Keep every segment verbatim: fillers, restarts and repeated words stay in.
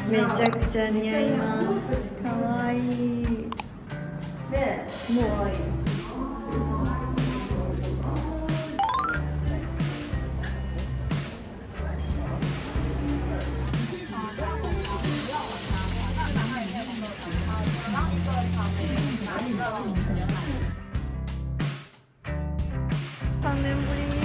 めちゃくちゃ似合います。かわいい。ね、もう可愛い。三年ぶりに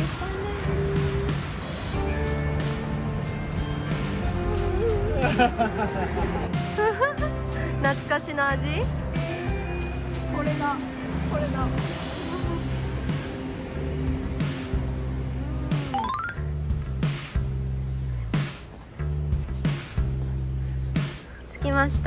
懐かしの味。 これだこれだ。 着きました。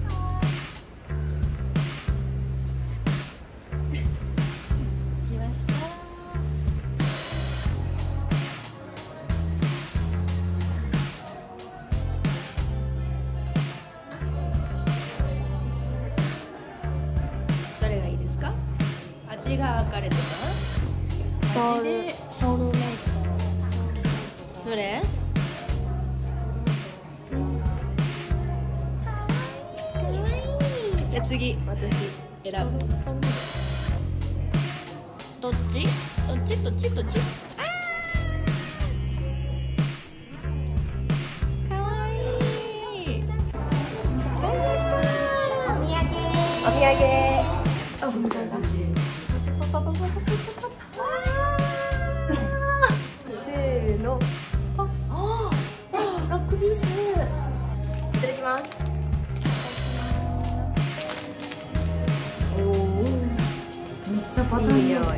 味が分かれてます。 ソウルソウルメイト。 どれ？じゃあ次私選ぶ。どっち？どっちどっちどっち？あー、かわいい。買いました。お土産。お土産。あ、本当だ。せーの。あ、あ、ロックピース。いただきます。おお、 めっちゃバターいい匂い。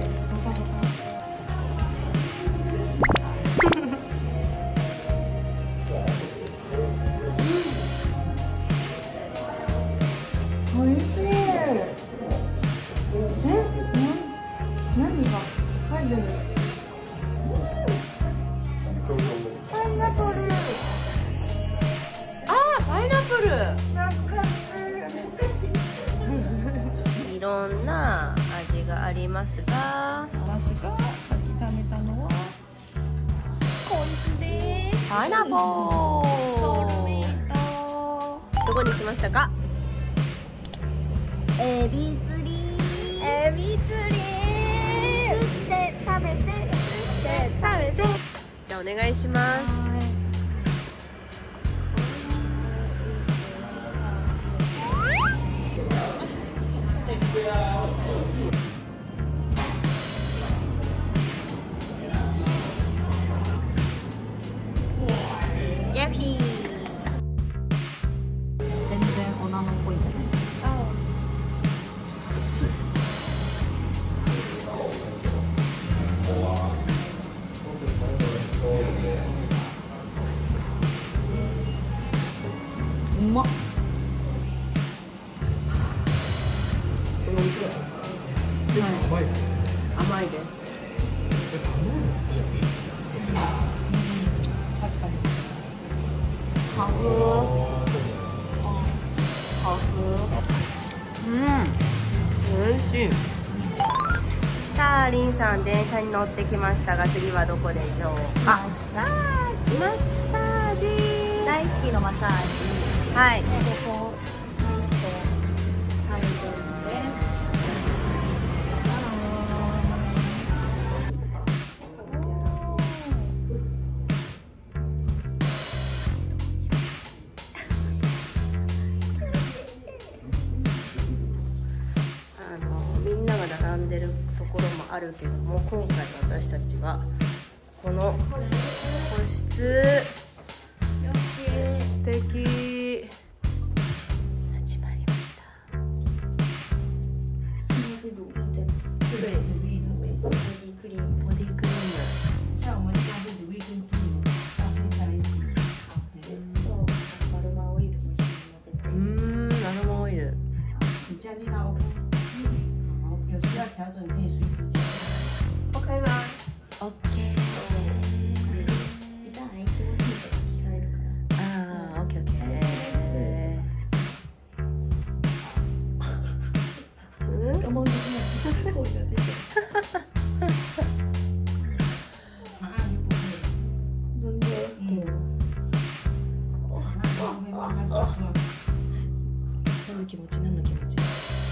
おいしい。え、何が入ってる？パイナップル。 あー、パイナップル。 懐かしい。 いろんな味がありますが、 私がさっき食べたのはこいつです。 パイナップル。 ソウルメイト。 どこに来ましたか？ エビ釣り。エビ釣り。釣って食べて、釣って食べて。 じゃあお願いします。ヤッヒー。 全然おなのっぽいんじゃない？うまっ。 甘いですね。 甘いです。 確かに。 ハフハフ。うん、おいしい。さあ、りんさん電車に乗ってきましたが、次はどこでしょうか？ マッサージ。 マッサージ。 大好きのマッサージ。 はい。 ここミスト配分です。 あのみんなが並んでるところもあるけども、今回私たちはこの個室。素敵。始まりました。ボディクリーム、ボディクリーム。 像我们家就是卫生巾搭配在一起。 そうアロマオイルも一緒に混ぜて。 うーん、アロマオイル。 你这样力道 OK？ 好，有需要调整可以随时检查。 わかります。オッケー。 いただいて。 の気持ち？何の気持ち？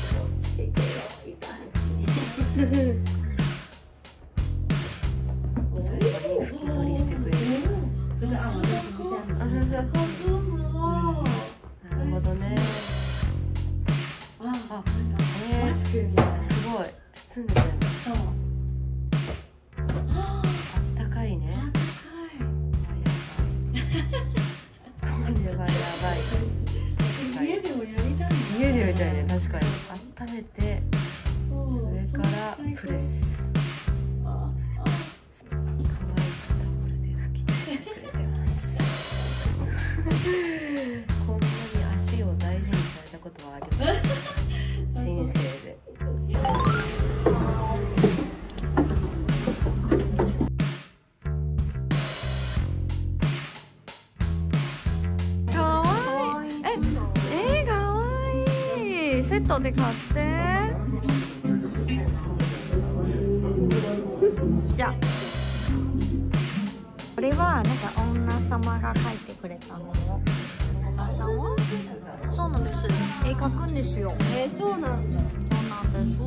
おさりに拭き取りしてくれる。 这个按完就不是这样子。 なるほどね。 あ、 あ、 えー、 えマスクみたいな。 ー、すごい包んでくれるんだ。 そう。 あったかいね。 あこれはやばい。 家でもやりたいね。 家でみたいね、確かに。温めてそう上からプレス。 ああ乾いたタオルで拭き取ってくれてますこんなに足を大事にされたことはあります人生で。 かわいい。え、えー、かわいい。セットで買って。じゃあこれはなんか女様が描いてくれたの。お母さんはそうなんです。絵描くんですよ。 えー、そうなんだ。 そうなんです。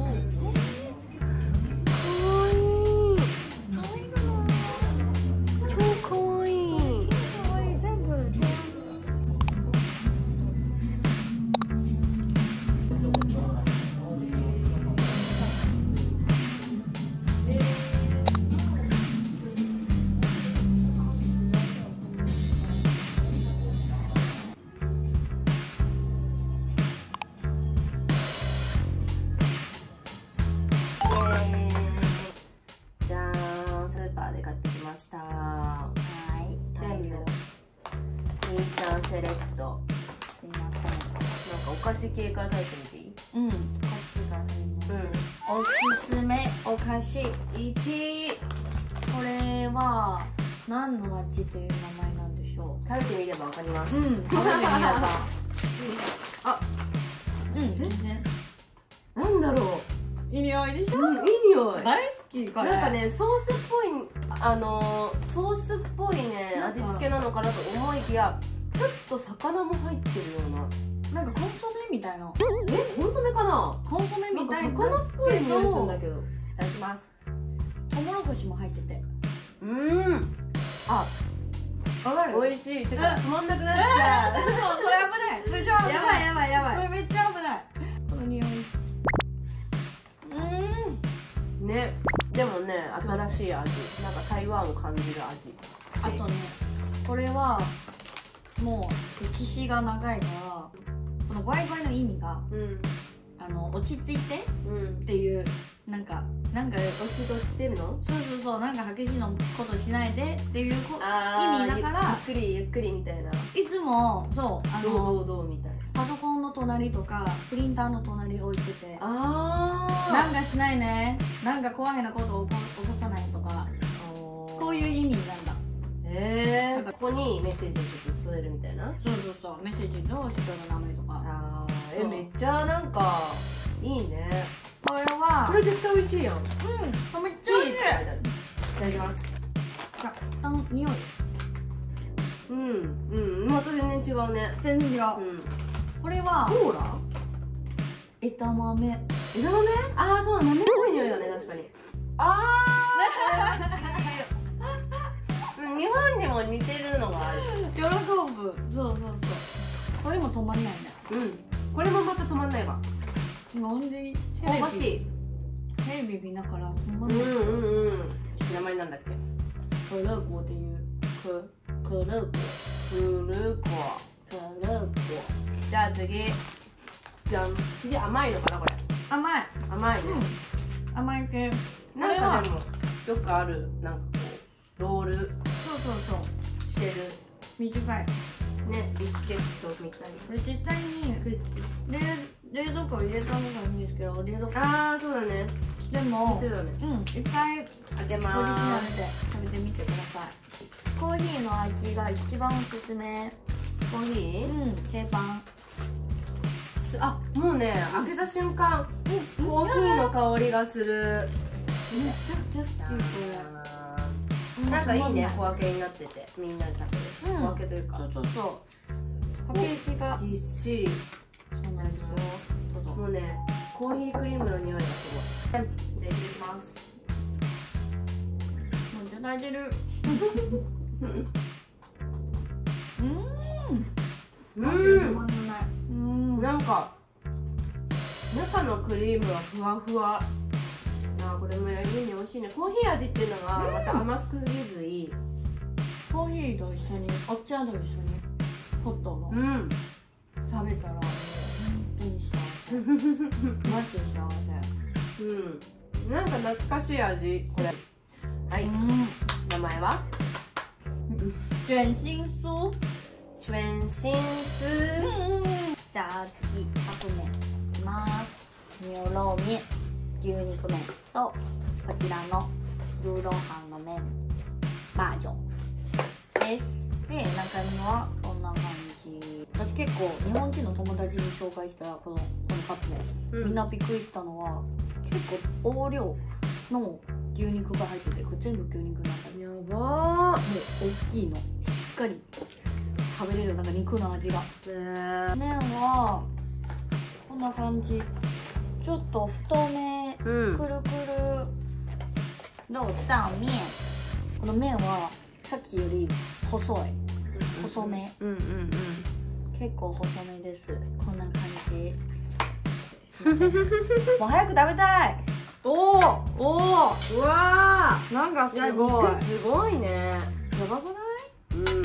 かわいい。超かわいい。 かわいい。全部手じゃーん、スーパーで買ってきました。 はい。 全部みーちゃんセレクト。 すいません。 なんかお菓子系から食べてみていい？ うん。お菓子があります。おすすめお菓子いち。これは何の味という名前なんでしょ食べてみればわかります。 う。うん。食べてみれば。 あ、 うん。全然。 なんだろいい匂いでしう。うん、いい匂い。 大好きこれ。 なんかね、ソースっぽい、あのー、ソースっぽいね、 なんか味付けなのかなと思いきや、ちょっと魚も入ってるような。 なんかコンソメみたいな。 え、コンソメかな？ コンソメなんかみたいな。 魚っぽい匂いするんだけど。いただきます。 トウモロコシも入ってて。 うーん。あ、 わかる？ 美味しい。てか、止まんなくなっちそう、 ゃう。 それ危ない。それじゃ危ない。 やばいやばいやばい。 それめっちゃ危ない。この匂い。うん。 ね、でもね、新しい味。なんか台湾を感じる味。 あとね、これはもう歴史が長いからこのゴイゴイの意味がうんあの落ち着いてうんっていうなんかなんか落ち落ちてるの？ そうそうそうなんか激しいのことしないでっていうこあー意味だからゆっくりゆっくりみたいな。 いつもそうあどうどのうどうみたいな。 パソコンの隣とかプリンターの隣に置いててあなんかしないねなんか怖いなことを起こ起こさないとかこういう意味なんだ。 へえ。ここにメッセージをちょっと添えるみたいな。 そうそうそうメッセージと人の名前とか。 あーえそうめっちゃなんかいいね。 これはこれ絶対美味しいやん。 うんめっちチーズゃ美味しい。 って書いてある。いただきます。 じゃあの匂いうんうんまた全然違うね。 全然違う、 うん。 これはコーラ？ 枝豆。 枝豆？ああそう豆っぽい匂いだね確かに。ああ。日本にも似てるのがある。 喜ぶ。そうそうそうこれも止まんないね。 うん。これもまた止まんないわ。 なんでテレビ香ばしい。 テレビ見ながら止まうんんない。 うんうん。名前なんだっけ？ クルーコっていうククルーコクルコ。 クルーコ。 じゃあ次。じゃん。次甘いのかなこれ。 甘い。 甘いね。 甘い系。 なんかでもよくあるなんかこうロールそうそうそうしてる短い。 ねビスケットみたいこれ実際に冷冷蔵庫入れた方がいいんですけど冷蔵庫な。ああそうだね。 でも言ってたね。 うん一回開けオリジナまルで食べてみてください。コーヒーの味が一番おすすめ。 す。コーヒー？ うん定番。 すあもうね開けた瞬間コーヒーの香りがする。 めちゃくちゃ好きこれ。 なんかいいね小分けになっててみんなで食べる。 うん小分けというかそうそうそう。パケージがぎっしり。 そうなんですよ。どうぞ。 もうね、コーヒークリームの匂いがすごい。で、入れます。 もういただいてる。 ううんん。 うん。 なんか中のクリームはふわふわ。あ、これも家に美味しいね。コーヒー味っていうのがまた甘すぎずいい。 コーヒーと一緒に、お茶と一緒にホットのうん。 食べたらもう本当に幸せ。マジで幸せ。 うん。なんか懐かしい味これ。はい。 うん。 名前は？ 全身酥。 全身酢。 じゃあ次カップ麺いきます。ニョロ麺、牛肉麺とこちらのルーローハンの麺バージョンです。で中身はこんな感じ。私結構日本人の友達に紹介したらこのこのカップ麺、 うんみんなびっくりしたのは結構大量の牛肉が入ってて、これ全部牛肉なんだね。 やばもう大きいのしっかり食べれる、なんか肉の味が。 ー。ね麺はこんな感じ、ちょっと太め、 うんくるくる豆腐麺。この麺はさっきより細い、細め、 うんうんうん。 結構細めです。こんな感じ。すいませんもう早く食べたい。おーおー、 うわなんかすー。いや、 ごい。 肉すごいね。 やばくない？ うん。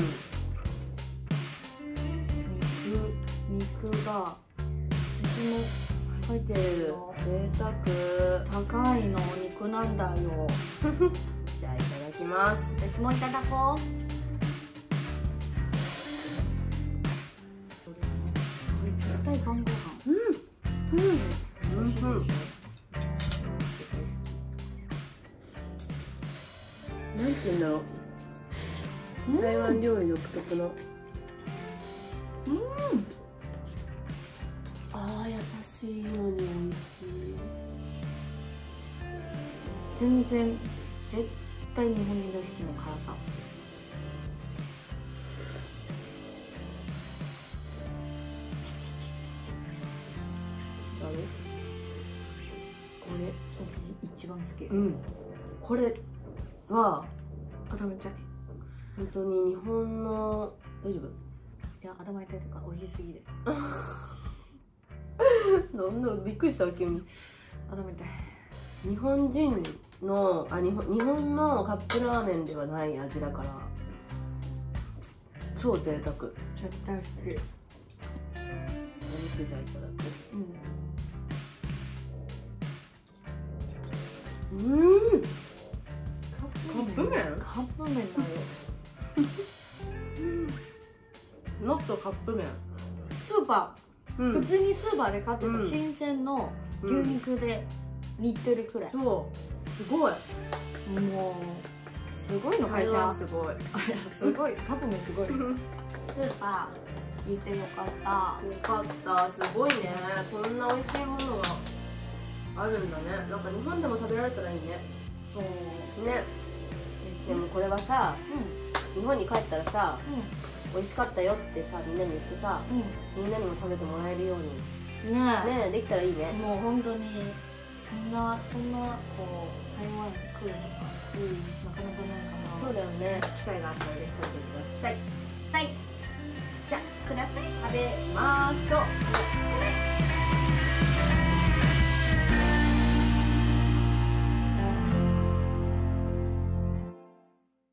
肉肉が筋も入ってるの。 贅沢。 高いのお肉なんだよ。 じゃあいただきます。 私もいただこう。これ絶対晩ご飯。 うんうん美味しいでしょ。 なんていうんだろう。台湾料理独特の。 うん。 ああ、優しいのに美味しい。 全然絶対日本人大好きの辛さ。 あれ？これ。 私一番好き。 うん。これは頭痛い。 本当に日本の大丈夫？ いや頭痛いとか美味しすぎで。 なんだびっくりした急に。 頭痛い。 日本人のあ日本日本のカップラーメンではない味だから超贅沢。 絶対好き。 お肉じゃあいただく。 うん。 うん。 カップ麺？ カップ麺だよ。 ノットカップ麺。 スーパー、 うん普通にスーパーで買ってうんた新鮮の牛肉で煮てるくらい。 そうすごい。 もうすごいの会会話社。 すごい。 すごいカップ麺すごい。スーパー行ってよかった。 よかったすごいね。こんな美味しいものがあるんだね。なんか日本でも食べられたらいいね。 そうね。でもこれはさ、 う日本に帰ったらさ、 ん美味しかったよってさみんなに言ってさ、 うんみんなにも食べてもらえるようにうん。ねえ。 ねできたらいいね。 もう本当にみんなそんなこう台湾に来るのがうん。 なかなかないかな。 そうだよね。機会があったらぜひ食べてください。 はい。 じゃください。 あ食べましょう。